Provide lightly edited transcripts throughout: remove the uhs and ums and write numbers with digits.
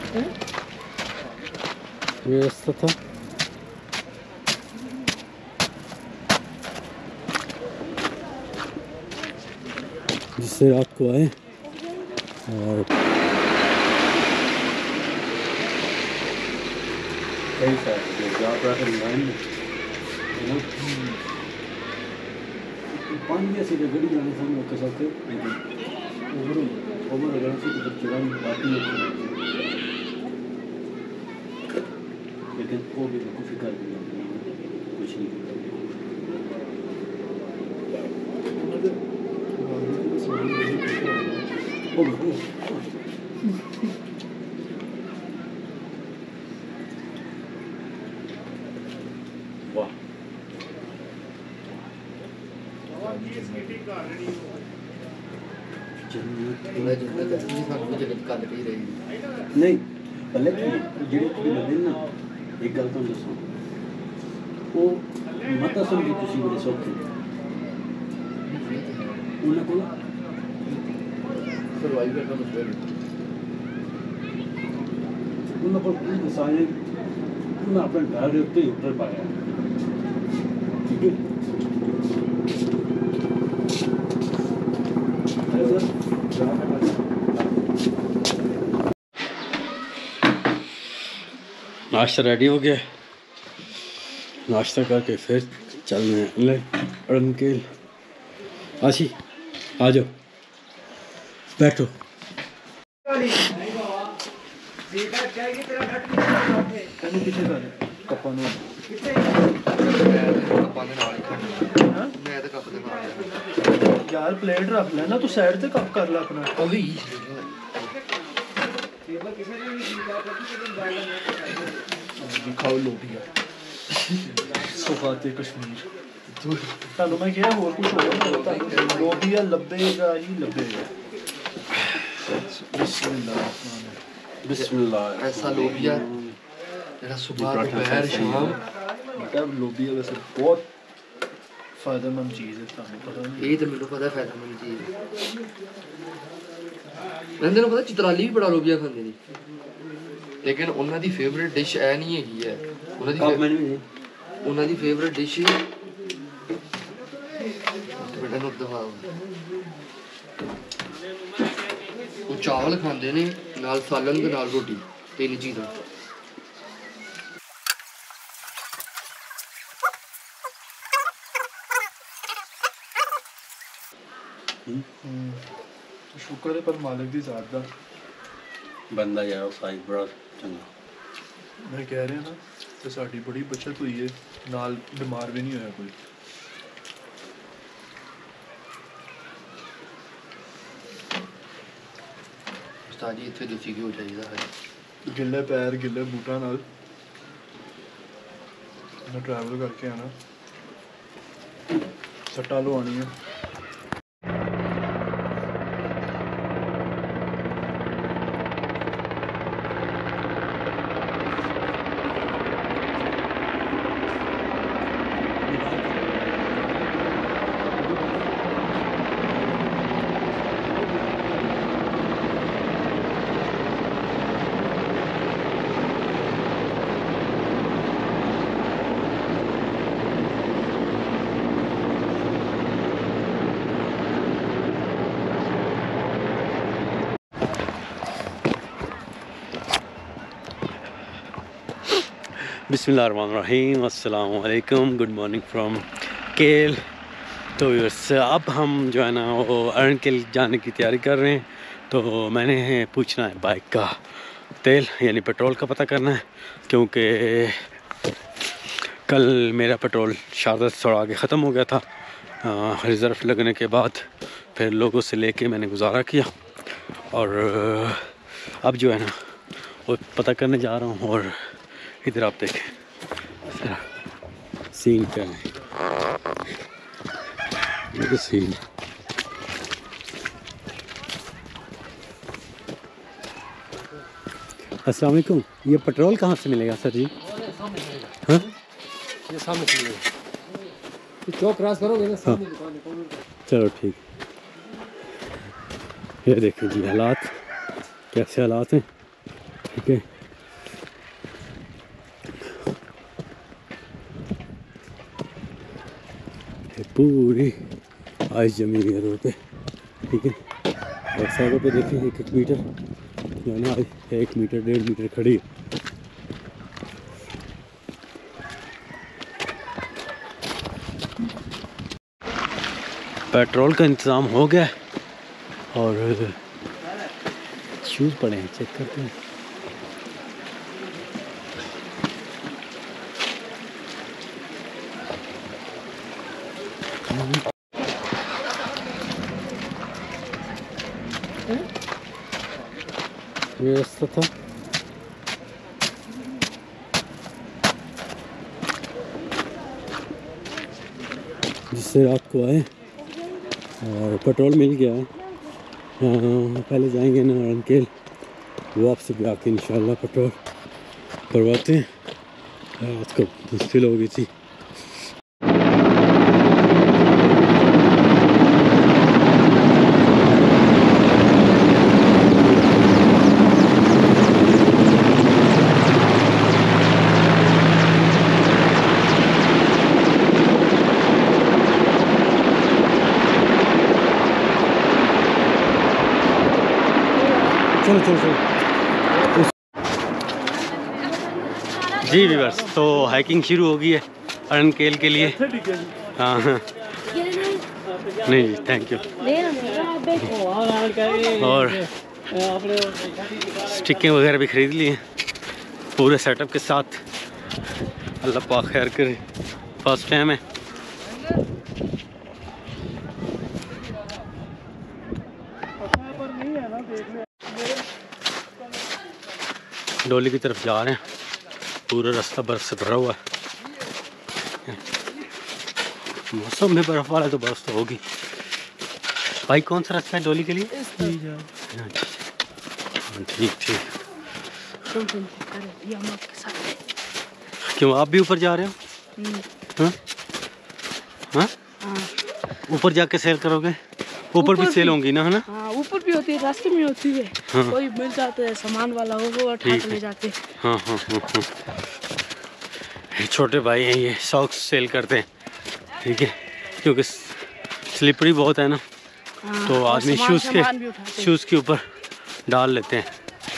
ये रास्ता था। जिससे रात को आए और पानी ऐसी गड़ी जाने सामने के साथ ओवर ओवर अगर से तो चुरान बाकी लेकिन वो भी कुछ कर कुछ नहीं। वाह नहीं पहले ਜਿਹੜੇ ਬੰਦੇ ਨਾ एक गल तो दसो वो मता समझी तुसी बड़े सौखे उन्हें को सर्वाइव करना मुश्किल उन्हें को सारे उन्हें अपने घर के उत्ते ऊपर पाया ठीक है। नाश्ता रेडी हो गया। नाश्ता करके फिर चल रहे हैं अड़नकेल। आशी आ जाओ बैठो। यार प्लेट रख लेना तू साइड से कप कर ला अपना। खाओ लोबिया सौगाते कश्मीर तुहानू मैं क्या होर कुछ होगा लोबिया लब्बेगा ही लब्बेगा। बिस्मिल्लाह ऐसा लोबिया जेड़ा सुबह दोपहर शाम मतलब लोबिया वैसे बहुत फायदेमंद चीज़ है। तुहानू पता नहीं ये तो मैनू पता फायदेमंद चीज़ है। मैं तेनू पता चित्राली भी बड़ा लोबिया खांदे ने लेकिन उन्हां दी फेवरेट डिश ऐ नहीं हैगी है। उन्हां दी फेवरेट डिश बेटा नु दवा वो चावल खांदे ने नाल सालन ते नाल रोटी तीन चीज़ां। शुक्र है पर मालिक दी ज़ात दा बंदा यार साइज बड़ा चंगा। मैं कह रहा ना तो साड़ी बड़ी बचत हुई है नाल बीमार भी नहीं होया कोई। उस्ताद जी इत्थे देसी घ्यो चाहिदा है। गिले पैर गिले बूटा नाल मैं ट्रैवल करके आना सट्टा लुआनी है। बिस्मिल्लाहिर्रहमानिर्रहीम अस्सलाम वालेकुम गुड मॉर्निंग फ्रॉम केल। तो अब हम जो है ना वो अड़नकेल जाने की तैयारी कर रहे हैं। तो मैंने पूछना है बाइक का तेल यानी पेट्रोल का पता करना है क्योंकि कल मेरा पेट्रोल शायद थोड़ा आगे ख़त्म हो गया था। रिज़र्व लगने के बाद फिर लोगों से लेके मैंने गुजारा किया और अब जो है ना वो पता करने जा रहा हूँ। और इधर आप देखें सीन क्या है, ये सीन अस्सलाम वालेकुम। ये पेट्रोल कहाँ से मिलेगा सर जी? हाँ ये सामने से मिलेगा। चौक क्रॉस करोगे ना सामने दुकान है। चलो ठीक। ये देखें जी हालात कैसे हालात हैं। ठीक है, ये पूरी आइस जमी हुई है रोड पे। ठीक है, और साइडों पे देखिए 1-1 मीटर जो है ना, 1 मीटर 1.5 मीटर खड़ी है। पेट्रोल का इंतज़ाम हो गया है और शूज़ पड़े हैं, चेक करते हैं। ये रास्ता था, जिससे रात को आए और पेट्रोल मिल गया है। पहले जाएंगे ना नारनकेल, वापस भी आके इंशाल्लाह पेट्रोल भरवाते हैं। रात को मुश्किल हो गई थी। चलो चलो चलो जी व्यूअर्स, तो हाइकिंग शुरू हो गई है नारनकेल के लिए। हाँ हाँ, नहीं जी थैंक यू। और स्टिकें वगैरह भी ख़रीद ली हैं पूरे सेटअप के साथ। अल्लाह पाक खैर करे, फर्स्ट टाइम है। डोली की तरफ जा रहे हैं, पूरा रास्ता बर्फ़ से भरा हुआ है। मौसम में बर्फ़ वाला तो बर्फ़ तो होगी। भाई कौन सा रास्ता है डोली के लिए? ठीक ठीक। क्यों आप भी ऊपर जा रहे हो? हाँ हाँ, ऊपर जाके सेल करोगे? ऊपर भी सेल होंगी ना, है ना? हाँ, ऊपर भी होती है, रास्ते में होती है। हाँ। कोई मिल जाता है सामान वाला हो, वो उठा के ले जाते। हाँ हाँ हाँ हाँ। ये छोटे भाई हैं, ये सॉक्स सेल करते हैं। ठीक है, क्योंकि स्लिपरी बहुत है ना, हाँ, तो और आदमी शूज़ के ऊपर डाल लेते हैं।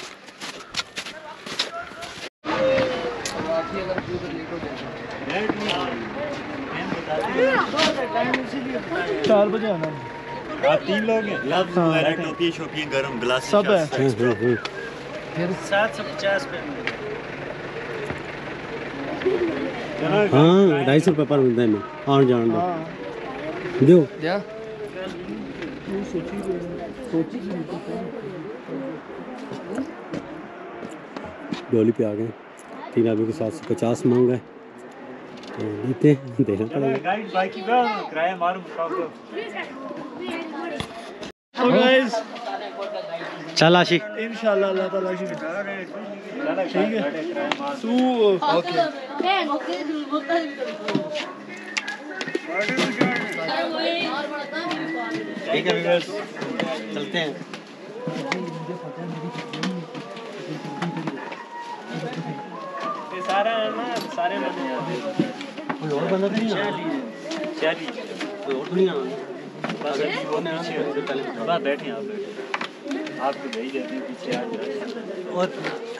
चार बजे आना। आप 3 लोग हैं? ग्लव्स वगैरह, टोपी शोपी गरम ग्लास सब है। फिर 750 पे हाँ 250 रुपये पर मिलता है मैं आन जान दो दो। डोली पे आ गए, 3 आदमी के 750 मांग गए, देते देना पड़ेगा। गाइड बाइक की किराया मालूम मुकाबला। चल आशिक, इंशाल्लाह अल्लाह ताला की ठीक है। तू ठीक है व्यूअर्स, चलते हैं। ये सारा है ना, सारे बंदे कोई और बंदा तो नहीं आया? चली कोई और तो नहीं आया? बात बैठे आप आपको भेज देते हैं, पीछे आ जाए। और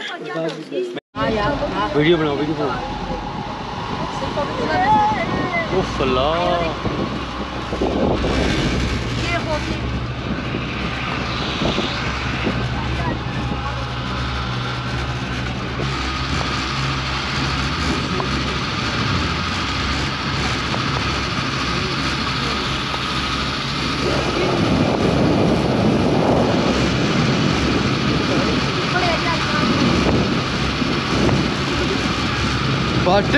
वीडियो बनाओ, वीडियो बनाओ। उफ अल्लाह, बट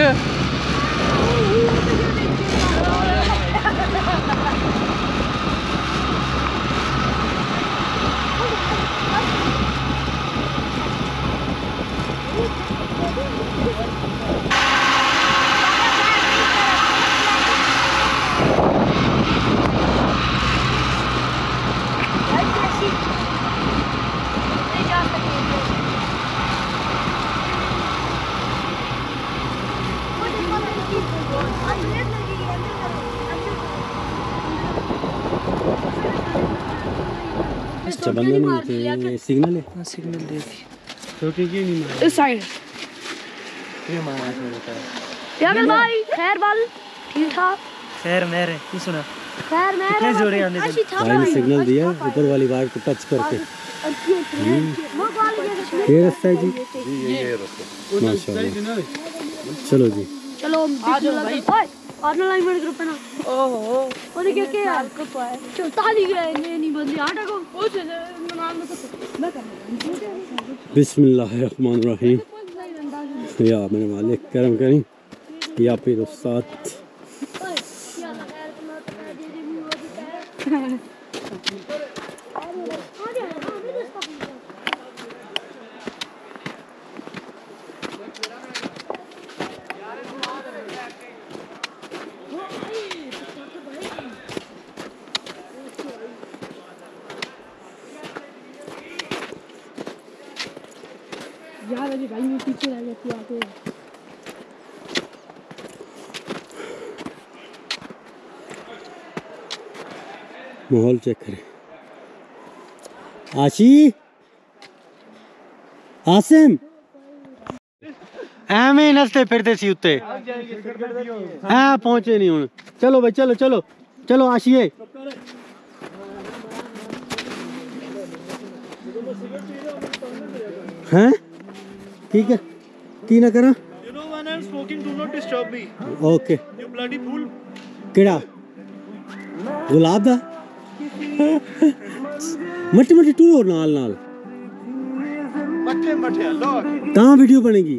अच्छा बंदा नहीं थे, ये सिग्नल है। हाँ सिग्नल दे दी। छोटी की नहीं मारा, इस साइड ये मारा छोटा यार भाई खैर बाल ठीक ठाक। खैर मेरे तू सुना खैर मैं कितने जोड़े आने थे? भाई ने सिग्नल दिया ऊपर वाली वायर को टच करके। वो बाल ये रास्ता है जी, ये माशाल्लाह। चलो जी, चलो आ जाओ भाई। ऑनलाइन लाइन ग्रुप है ना। ओहो और क्या क्या यार को तो है चल ताली गए नहीं बंदी आटा को ओ नाम में तो मैं कर बिस्मिल्लाहिर्रहमानिर्रहीम। या मेरे मालिक करम करें, या फिर उस्ताद। यार अभी भाई मैं पीछे रह जाती आके। माहौल चेक करें। आशी आसिम ਐਵੇਂ ਨਸਤੇ ਫਿਰਦੇ ਸੀ ਉੱਤੇ। ਹਾਂ ਪਹੁੰਚੇ ਨਹੀਂ ਹੁਣ। ਚਲੋ ਬਈ ਚਲੋ ਚਲੋ ਚਲੋ ਆਸ਼ੀਏ। हैं ठीक है की ना करा You know when I'm smoking, do not disturb me. Okay You bloody fool. केड़ा गुलाब दा मट्टी मट्टी टूरो नाल नाल मठे मठे लो कहाँ वीडियो बनेगी।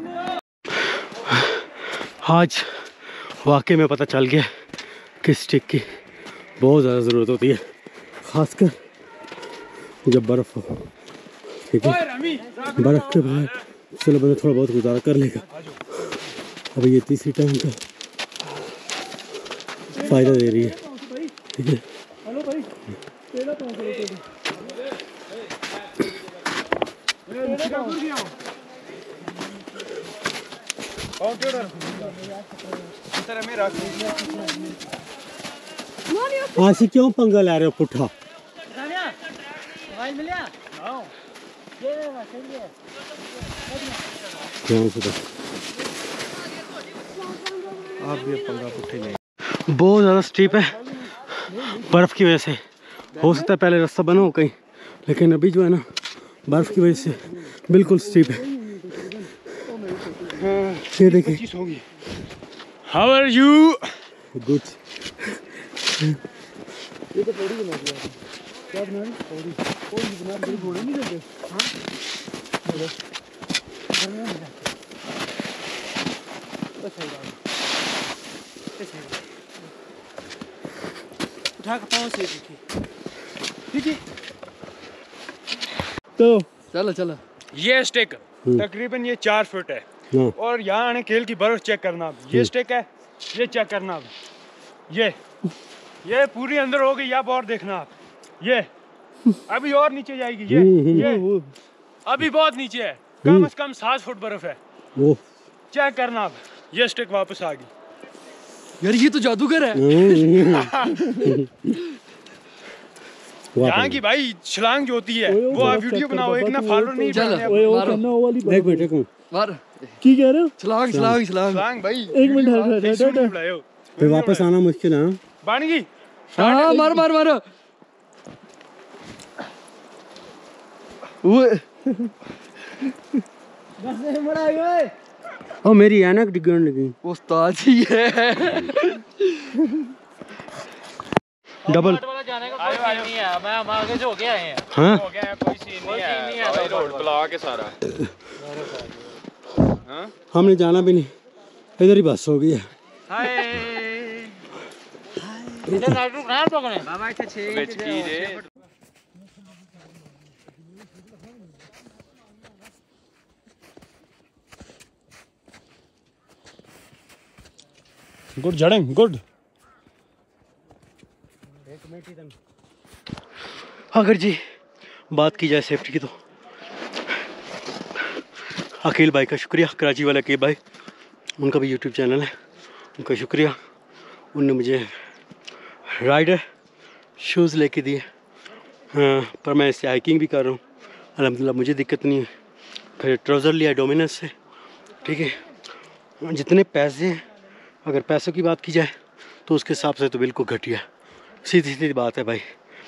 आज वाकई में पता चल गया कि स्टिक की बहुत ज़्यादा ज़रूरत होती है, खासकर जब बर्फ़ हो। ठीक है बर्फ़ के बाहर चलो बंदा थोड़ा बहुत गुजारा कर लेगा। अभी ये तीसरी टाइम का फ़ायदा दे रही है। ठीक है आशी क्यों पंगा ला रहे हो पुट्ठा। आप भी पंगा पुट्ठे नहीं। बहुत ज़्यादा स्टीप है बर्फ़ की वजह से। हो सकता है पहले रास्ता बना हो कहीं, लेकिन अभी जो है ना बर्फ़ की वजह से बिल्कुल स्टीप है। ये देखिए हाउ आर यू गुड। ये तो पौड़ी बना दिया क्या बना रही पौड़ी पौड़ी बना दी घोड़े नहीं देते। हाँ उठा के पाँव से ठीक है। तो चलो चलो ये स्टिक तकरीबन ये 4 फुट है हाँ। और यहाँ आने खेल की बर्फ चेक करना अब। ये स्टिक है, ये चेक करना अब। ये पूरी अंदर हो गई, आप और देखना आप। ये अभी और नीचे जाएगी। ये अभी बहुत नीचे है, कम से कम 7 फुट बर्फ है। वो चेक करना अब। ये स्टिक वापस आ गई। यार ये तो जादूगर है। यहाँ की भाई छलांग जो होती है वो आप वीडियो बनाओ, एक ना फॉलोअर नहीं चल बनाने। एक मिनट एक मिनट मार की कह रहे हो। छलांग छलांग छलांग छलांग भाई एक मिनट हट फिर वापस आना मुश्किल है। बन गई। हाँ मार मार मार ओ मेरी ऐनक डिगने लगी। उस्ताद ही है। डबल जाने का कोई सीन नहीं है, मैं हम आगे जो हो गया है। हाँ हो गया है, कोई सीन नहीं है भाई, रोड ब्लॉक है सारा। हमने जाना भी नहीं, इधर ही बस हो गई है। हाय इधर नाइट रुक ना पकड़े बाबा इथे 6 बेच की रे। गुड जड़ेंग गुड। अगर जी बात की जाए सेफ्टी की तो अकील भाई का शुक्रिया, कराची वाले अकील भाई, उनका भी यूट्यूब चैनल है, उनका शुक्रिया। उनने मुझे राइडर शूज़ लेके दिए पर मैं इससे हाइकिंग भी कर रहा हूँ अल्हम्दुलिल्लाह, मुझे दिक्कत नहीं है। फिर ट्राउज़र लिया डोमिनस से, ठीक है। जितने पैसे हैं, अगर पैसों की बात की जाए तो उसके हिसाब से तो बिल्कुल घटिया, सीधी सीधी बात है भाई।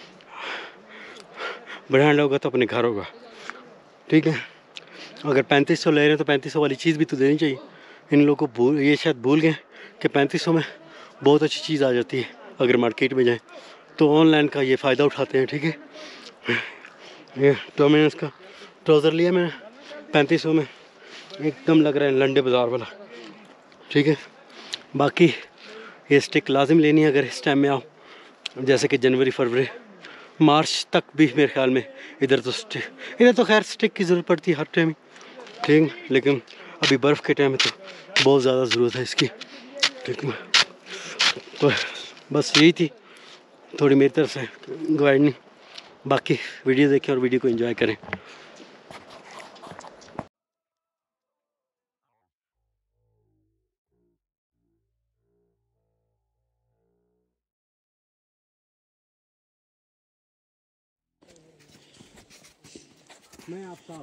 ब्रांड होगा तो अपने घर होगा, ठीक है। अगर 3500 ले रहे हैं तो 3500 वाली चीज़ भी तो देनी चाहिए। इन लोगों को ये शायद भूल गए कि 3500 में बहुत अच्छी चीज़ आ जाती है अगर मार्केट में जाएं, तो ऑनलाइन का ये फ़ायदा उठाते हैं, ठीक है। ये डोमिनस का ट्राउज़र लिया मैंने 3500 में, एकदम लग रहा है लंडे बाज़ार वाला, ठीक है। बाकी ये स्टिक लाजिम लेनी है अगर इस टाइम में आओ, जैसे कि जनवरी फरवरी मार्च तक भी मेरे ख्याल में इधर तो खैर स्टिक की ज़रूरत पड़ती है हर टाइम, ठीक। लेकिन अभी बर्फ़ के टाइम में तो बहुत ज़्यादा ज़रूरत है इसकी, ठीक है। तो बस यही थी थोड़ी मेरी तरफ से गाइड। बाकी वीडियो देखें और वीडियो को एंजॉय करें। मैं आप साहब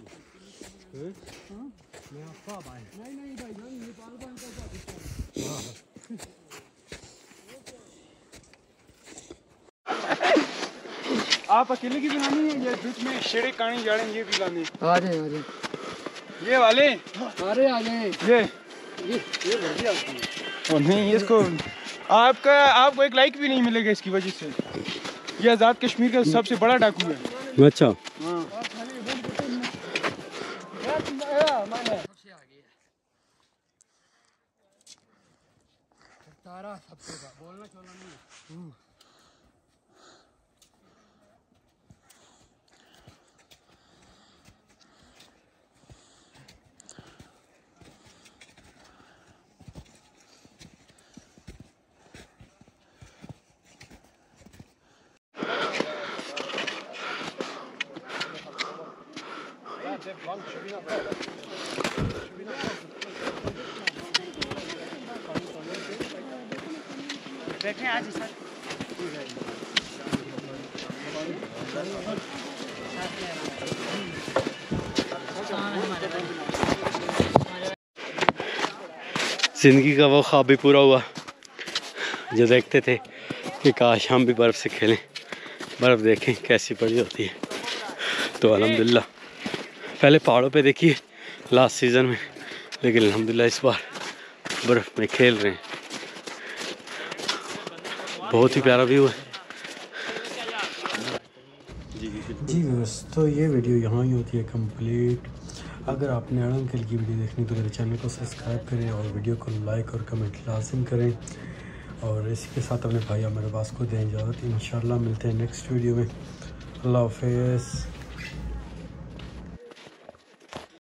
मैं आप साहब आए नहीं भाई नेपाल आप अकेले की बनानी है या बीच में शेरे कानी जाड़े ये भी लानी? आ जाए ये वाले अरे आ जाए ये बढ़िया। और नहीं इसको आपको एक लाइक भी नहीं मिलेगा इसकी वजह से। ये आज़ाद कश्मीर का सबसे बड़ा डाकू है। अच्छा, तारा सबसे बोलना चलना नहीं। बैठे आज सर ज़िंदगी का वो ख्वाब भी पूरा हुआ जो देखते थे कि काश हम भी बर्फ़ से खेलें, बर्फ़ देखें कैसी पड़ी होती है। तो अल्हम्दुलिल्लाह पहले पहाड़ों पे देखिए लास्ट सीज़न में, लेकिन अल्हम्दुलिल्लाह इस बार बर्फ़ में खेल रहे हैं। बहुत ही प्यारा व्यू है। जी बस तो ये वीडियो यहाँ ही होती है कंप्लीट। अगर आपने अड़ंकल की वीडियो देखनी तो मेरे चैनल को सब्सक्राइब करें और वीडियो को लाइक और कमेंट लाजिम करें। और इसी के साथ अपने भाई मेरे पास को दें इजाज़त। इंशाल्लाह मिलते हैं नेक्स्ट वीडियो में। अल्लाह हाफ़िज़।